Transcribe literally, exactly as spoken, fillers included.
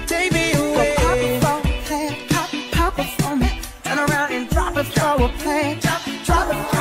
take me away. Go pop it for a plan, pop, pop it for me. Turn around and drop it for a plan, drop, drop it.